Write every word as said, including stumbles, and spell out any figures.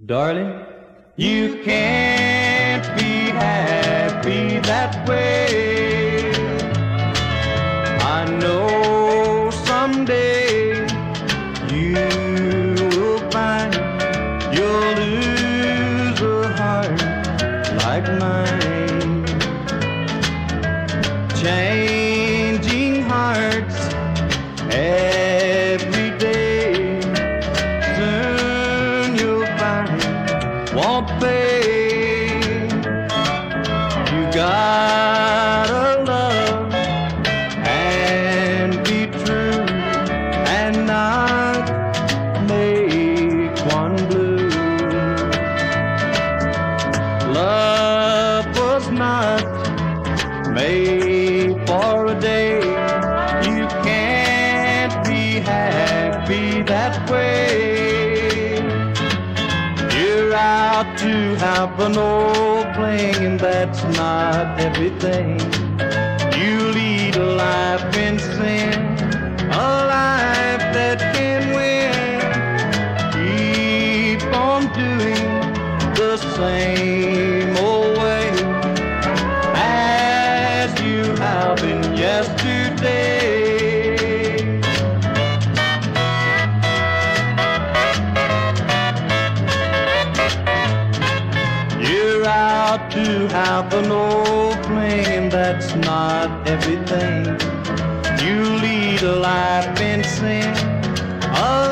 Darling, you can't be happy that way. I know someday you will find you'll lose a heart like mine. Changing hearts every day. Soon you'll find won't pay. You gotta love and be true and not make one blue. Love was not made for a day. You can't be happy that way. You're out to have an old fling, and that's not everything. You lead a life in sin, a life that can win. Keep on doing the same old way as you have been yesterday. You're out to have an old fling, and that's not everything. You lead a life in sin, a